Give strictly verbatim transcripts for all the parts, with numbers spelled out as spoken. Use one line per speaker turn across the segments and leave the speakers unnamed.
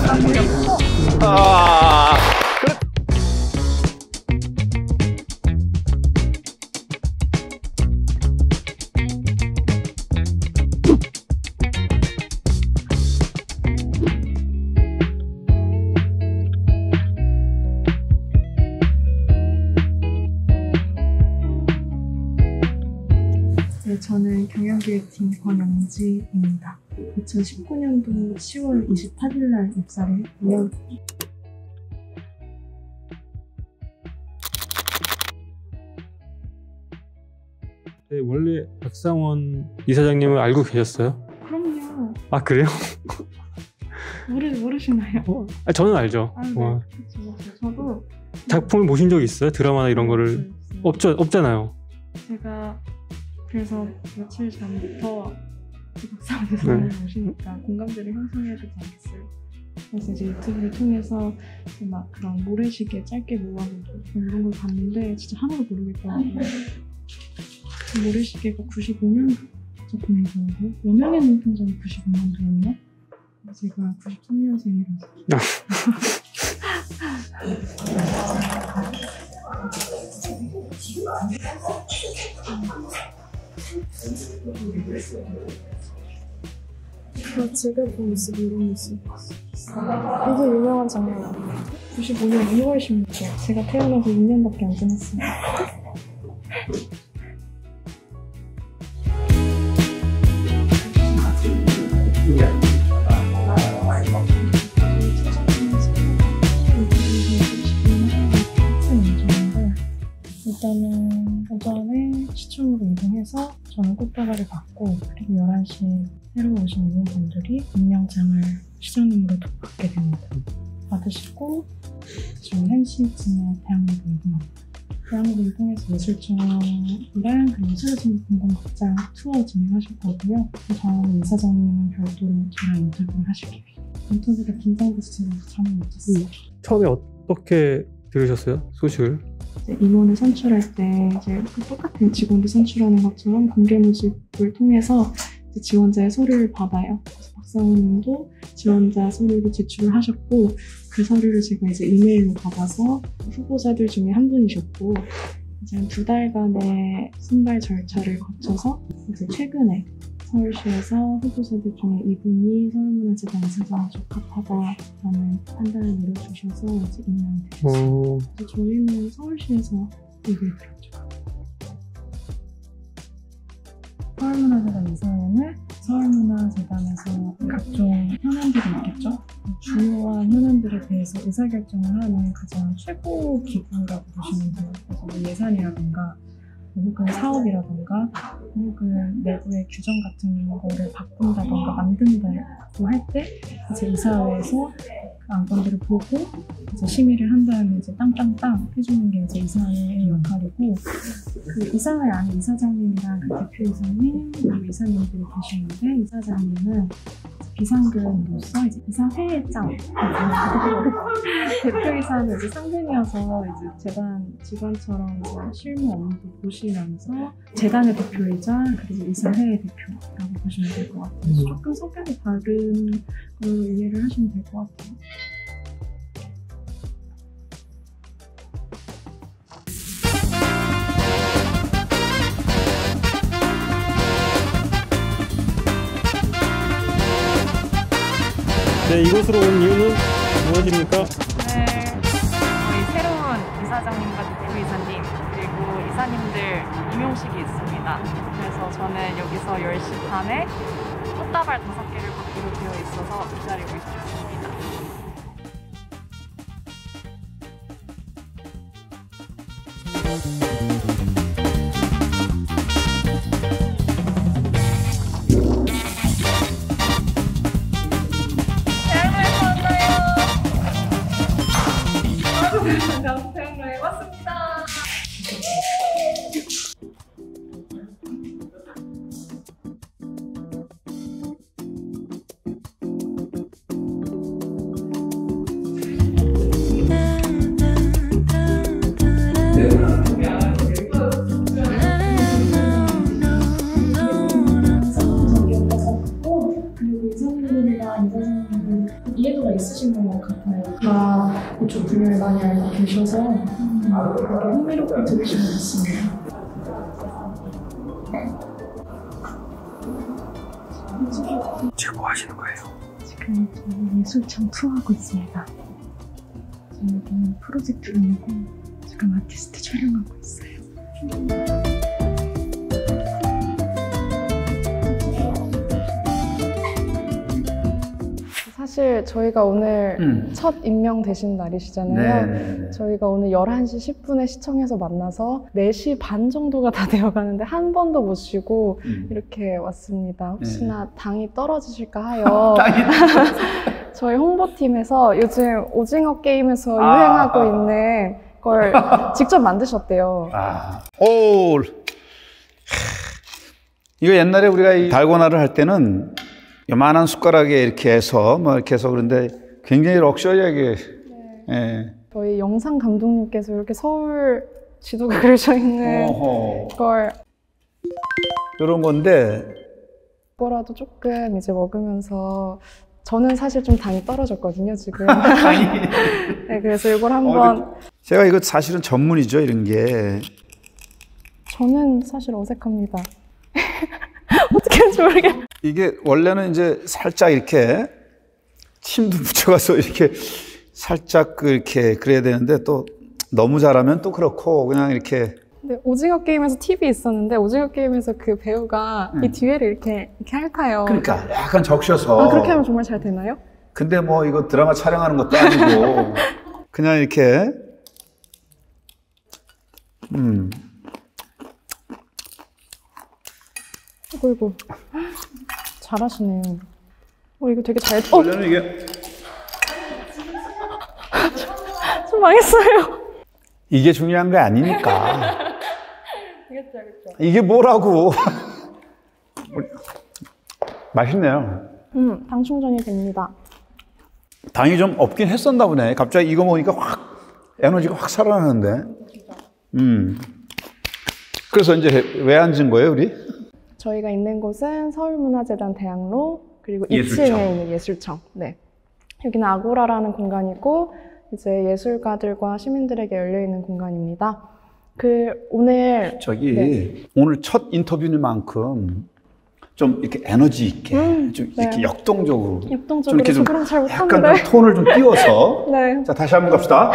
아, 그래.
네, 저는 경영기획팀 권영지입니다. 이천십구 년도 시월 이십팔일 날 입사를 했고요.
네, 원래 박상원 이사장님을 알고 계셨어요?
그럼요.
아, 그래요?
모르, 모르시나요?
어, 아, 저는 알죠.
아, 네.
어.
그쵸, 그쵸. 저도
작품을 보신 적 있어요? 드라마나 이런 거를? 없죠, 없잖아요.
제가 그래서 며칠 전부터 박상원 이사장님
네.
오시니까 공감대를 형성해야 되지 않겠어요? 그래서 이제 유튜브를 통해서 이제 막 그런 모래시계 짧게 모아놓고 이런 걸 봤는데 진짜 하나도 모르겠더라고요. 모래시계가 구십오 년 작품이더라고요. 여명의 눈동자는 구십오 년도였나? 제가 구십삼 년생이라서. 아, 제가 본 모습이 이런 모습. 이게 유명한 장면이에요. 구십오 년 이월 십육 일. 제가 태어나서 이 년밖에 안 지났어요. 일단은 오전에 시청으로 이동해서 저는 꽃다발을 받고, 그리고 열한 시에 새로 오신 임원분들이 임명장을 시장님으로 받게 됩니다. 받으시고 저는 한 시쯤에 대학로로 이동합니다. 대학로로 이동해서 예술청이랑 그리고 새로진 공공극장 투어 진행하실 거고요. 저는 이사장님은 별도로 저랑 인터뷰를 하실 계획이에요. 인터뷰가 긴장돼서 제가 잠을 못 잤어요. 음,
처음에 어떻게 들으셨어요? 소식을?
임원을 선출할 때 이제 똑같은 직원들 선출하는 것처럼 공개 모집을 통해서 이제 지원자의 서류를 받아요. 그래서 박상훈님도 지원자 서류를 제출을 하셨고, 그 서류를 제가 이제 이메일로 받아서 후보자들 중에 한 분이셨고, 이제 한 두 달간의 선발 절차를 거쳐서 이제 최근에 서울시에서 후보자들 중에 이분이 서울문화재단 이사장에 적합하다라는 판단을 내려주셔서 이제 임명이 되었어요.
어...
그래서 저희는 서울시에서 얘기를 들었죠. 서울문화재단 이사회는 서울문화재단에서 각종 현안들이 있겠죠. 주요한 현안들에 대해서 의사결정을 하는 가장 최고 기구라고 보시면 돼요. 그래서 뭐 예산이라든가 혹은 사업이라던가 혹은 내부의 규정 같은 거를 바꾼다던가 만든다고 할 때 이제 이사회에서 그 안건들을 보고 이제 심의를 한 다음에 이제 땅땅땅 해주는 게 이제 이사회의 역할이고, 그 이사회 안에 이사장님이랑 그 대표이사님 그리고 이사님들이 계시는데, 이사장님은 비상근으로서 이제 이사회의 짱 대표이사는 이제 상근이어서 이제 재단 직원처럼 이제 실무 업무도 보시면서 재단의 대표이자 그리고 이사회의 대표라고 보시면 될 것 같아요. 그래서 조금 성격이 다른 걸로 이해를 하시면 될 것 같아요.
네, 이곳으로 온 이유는 무엇입니까?
네, 저희 새로운 이사장님과 대표이사님 그리고 이사님들 임용식이 있습니다. 그래서 저는 여기서 열 시 반에 꽃다발 다섯 개를 받기로 되어 있어서 기다리고 있습니다. 대학로에 왔습니다.
이해도가 있으신 것 같아요. 다 이쪽 분야를 많이 알고 계셔서 음, 되게 흥미롭게 들으신 것 같습니다.
지금 뭐 하시는 거예요?
지금 저희 예술청 투어하고 있습니다. 저희는 프로젝트 중이고 지금 아티스트 촬영하고 있어요.
사실 저희가 오늘
음.
첫 임명되신 날이시잖아요.
네네네.
저희가 오늘 열한 시 십 분에 시청에서 만나서 네 시 반 정도가 다 되어가는데 한 번도 못 쉬고
음.
이렇게 왔습니다. 혹시나
네.
당이 떨어지실까 하여 저희 홍보팀에서 요즘 오징어 게임에서
아.
유행하고 있는 걸 직접 만드셨대요.
아, 오, 이거 옛날에 우리가 이 달고나를 할 때는 요만한 숟가락에 이렇게 해서 뭐 이렇게 해서 그런데 굉장히 럭셔리하게.
네.
예.
저희 영상 감독님께서 이렇게 서울 지도가 그려져 있는
어허.
걸
이런 건데
뭐라도 조금 이제 먹으면서 저는 사실 좀 당이 떨어졌거든요 지금. 네, 그래서 이걸 한번
어, 제가 이거 사실은 전문이죠 이런 게.
저는 사실 어색합니다. 어떻게 하는지 모르겠어요.
이게 원래는 이제 살짝 이렇게 침도 묻혀가서 이렇게 살짝 이렇게 그래야 되는데 또 너무 잘하면 또 그렇고 그냥 이렇게.
근데 오징어 게임에서 팁이 있었는데 오징어 게임에서 그 배우가
음.
이 뒤에를 이렇게 이렇게 핥아요.
그러니까 약간 적셔서.
아, 그렇게 하면 정말 잘 되나요?
근데 뭐 이거 드라마 촬영하는 것도 아니고 그냥 이렇게. 음.
이거 이거 잘하시네요. 어 이거 되게 잘. 어,
원래는 이게
좀 망했어요.
이게 중요한 게 아니니까.
알겠죠, 알겠죠.
이게 뭐라고. 맛있네요.
음, 당 충전이 됩니다.
당이 좀 없긴 했었나 보네. 갑자기 이거 먹으니까 확 에너지가 확 살아나는데. 음. 그래서 이제 왜 앉은 거예요, 우리?
저희가 있는 곳은 서울문화재단 대학로 그리고
예술청.
이 층에 있는 예술청. 네. 여기는 아고라라는 공간이고 이제 예술가들과 시민들에게 열려 있는 공간입니다. 그 오늘
저기
네.
오늘 첫 인터뷰니만큼 좀 이렇게 에너지 있게
음,
좀
네.
이렇게 역동적으로
역동적으로
이렇게
저
좀
그런 잘
약간
못하는데.
좀 톤을 좀 띄워서
네.
자 다시 한번 갑시다.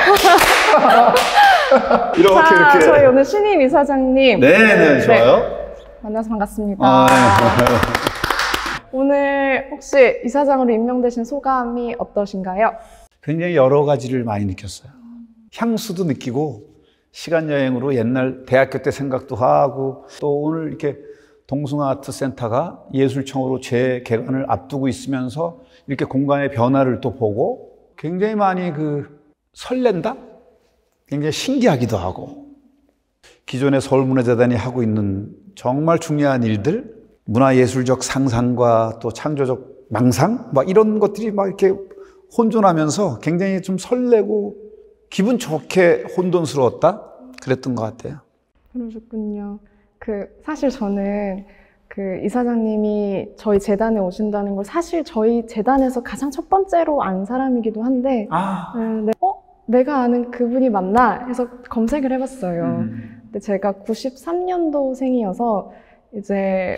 이렇게
자,
이렇게.
저희 오늘 신임 이사장님
네네 좋아요.
만나서 반갑습니다.
아, 네.
오늘 혹시 이사장으로 임명되신 소감이 어떠신가요?
굉장히 여러 가지를 많이 느꼈어요. 향수도 느끼고 시간 여행으로 옛날 대학교 때 생각도 하고 또 오늘 이렇게 동숭아아트센터가 예술청으로 재개관을 앞두고 있으면서 이렇게 공간의 변화를 또 보고 굉장히 많이 그 설렌다? 굉장히 신기하기도 하고 기존의 서울문화재단이 하고 있는 정말 중요한 일들 문화예술적 상상과 또 창조적 망상 막 이런 것들이 막 이렇게 혼돈하면서 굉장히 좀 설레고 기분 좋게 혼돈스러웠다 그랬던 것 같아요.
그러셨군요. 그 사실 저는 그 이사장님이 저희 재단에 오신다는 걸 사실 저희 재단에서 가장 첫 번째로 안 사람이기도 한데
아,
음, 네. 어? 내가 아는 그분이 맞나 해서 검색을 해봤어요.
음.
근데 제가 구십삼 년도생이어서 이제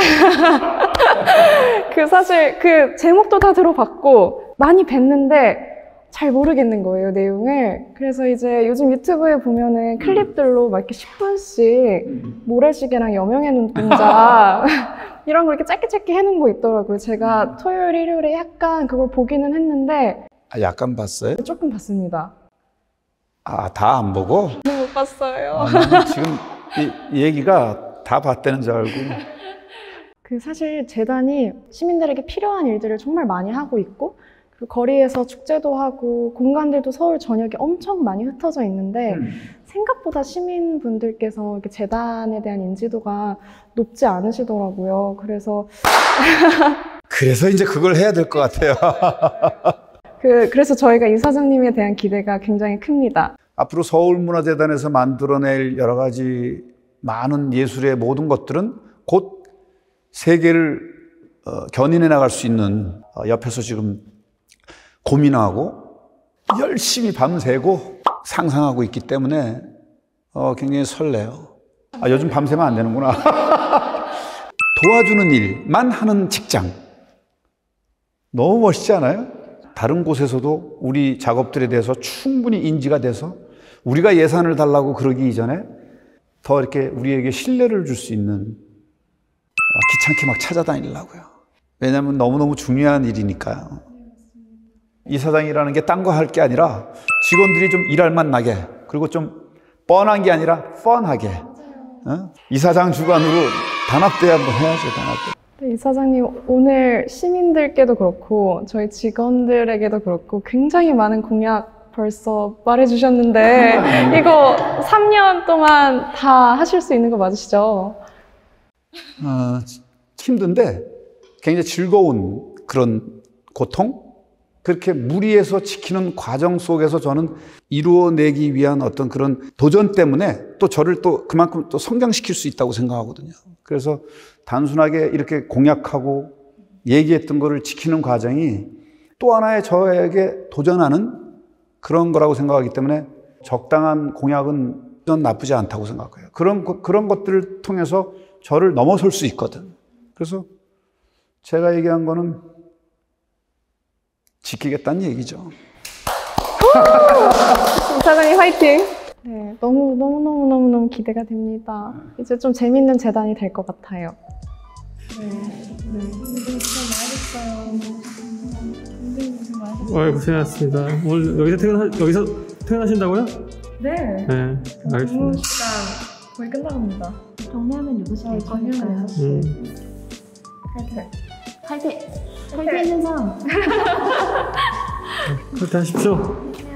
그 사실 그 제목도 다 들어봤고 많이 뵀는데 잘 모르겠는 거예요, 내용을. 그래서 이제 요즘 유튜브에 보면은 클립들로 막 이렇게 십 분씩 모래시계랑 여명의 눈동자 이런 거 이렇게 짧게 짧게 해놓은 거 있더라고요. 제가 토요일, 일요일에 약간 그걸 보기는 했는데
아, 약간 봤어요?
조금 봤습니다.
아, 다 안 보고?
못 봤어요.
아, 나는 지금 이, 이 얘기가 다 봤다는 줄 알고.
그 사실 재단이 시민들에게 필요한 일들을 정말 많이 하고 있고 그 거리에서 축제도 하고 공간들도 서울 전역에 엄청 많이 흩어져 있는데
음.
생각보다 시민분들께서 이렇게 재단에 대한 인지도가 높지 않으시더라고요. 그래서
그래서 이제 그걸 해야 될 것 같아요.
그 그래서 저희가 이사장님에 대한 기대가 굉장히 큽니다.
앞으로 서울문화재단에서 만들어낼 여러 가지 많은 예술의 모든 것들은 곧 세계를 어, 견인해 나갈 수 있는 어, 옆에서 지금 고민하고 열심히 밤새고 상상하고 있기 때문에 어, 굉장히 설레요. 아, 요즘 밤새면 안 되는구나. 도와주는 일만 하는 직장. 너무 멋있지 않아요? 다른 곳에서도 우리 작업들에 대해서 충분히 인지가 돼서 우리가 예산을 달라고 그러기 이전에 더 이렇게 우리에게 신뢰를 줄 수 있는, 귀찮게 막 찾아다니려고요. 왜냐하면 너무너무 중요한 일이니까요. 이사장이라는 게 딴 거 할 게 아니라 직원들이 좀 일할 맛 나게, 그리고 좀 뻔한 게 아니라 펀하게, 어? 이사장 주관으로 단합대회 한번 해야죠. 단합대.
네, 이사장님, 오늘 시민들께도 그렇고 저희 직원들에게도 그렇고 굉장히 많은 공약 벌써 말해주셨는데 이거 삼 년 동안 다 하실 수 있는 거 맞으시죠?
어, 힘든데 굉장히 즐거운 그런 고통? 그렇게 무리해서 지키는 과정 속에서 저는 이루어내기 위한 어떤 그런 도전 때문에 또 저를 또 그만큼 또 성장시킬 수 있다고 생각하거든요. 그래서 단순하게 이렇게 공약하고 얘기했던 거를 지키는 과정이 또 하나의 저에게 도전하는 그런 거라고 생각하기 때문에 적당한 공약은 전 나쁘지 않다고 생각해요. 그런, 그런 것들을 통해서 저를 넘어설 수 있거든. 그래서 제가 얘기한 거는 지키겠다는 얘기죠.
이사장님 화이팅! 네, 너무 너무 너무 너무 너무 기대가 됩니다. 이제 좀 재밌는 재단이 될 것 같아요.
네, 네. 고생 많으셨어요. 굉장히 고생 많으셨어요.
어, 고생하셨습니다. 오늘 여기서 퇴근하, 여기서 퇴근하신다고요?
네.
네, 알겠습니다.
근무 시간 거의 끝나갑니다.
정리하면 누구시 될
정리하면
거니까요.
음.
칼퇴.
칼퇴! 칼퇴 있는 사람!
그렇게 하십시오.